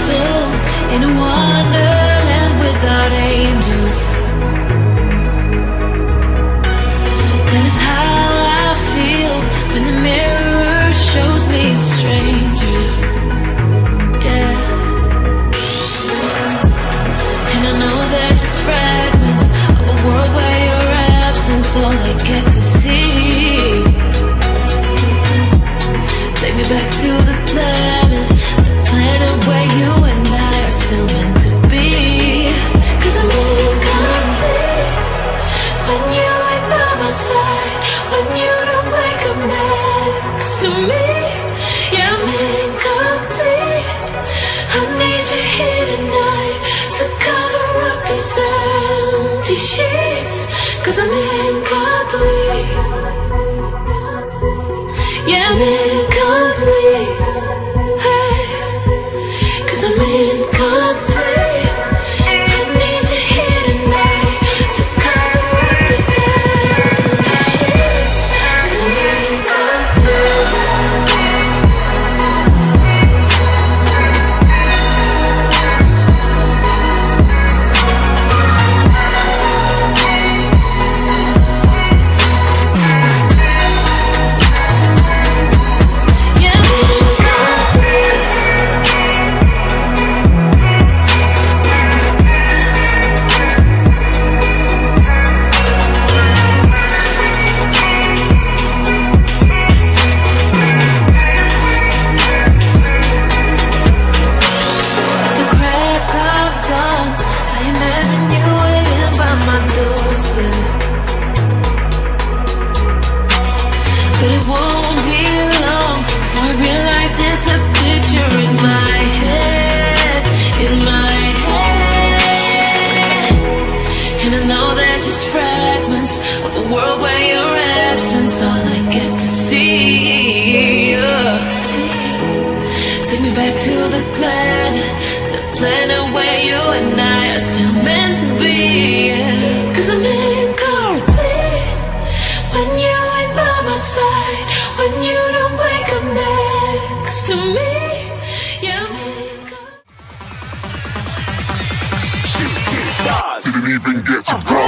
soul in a wonderland without angels. That is how I feel when the mirror shows me a stranger. Yeah. And I know they're just fragments of a world where your absence all I get to see. Take me back to the planet where you and I are still meant to be. 'Cause I'm incomplete when you ain't by my side, when you don't wake up next to me. Yeah, I'm incomplete. I need you here tonight to cover up these empty sheets. 'Cause I'm incomplete. Yeah, I'm incomplete. Hey, 'cause I'm incomplete. I need you here tonight to cover up these empty sheets. 'Cause I'm incomplete. But it won't be long before I realize it's a picture in my head, in my head. And I know they're just fragments of a world where your absence all I get to see. Take me back to the planet where you and I are still meant to be. 'Cause I'm incomplete when you ain't by my side, when you don't wake up next to me. Yeah, I'm incomplete. Didn't even get to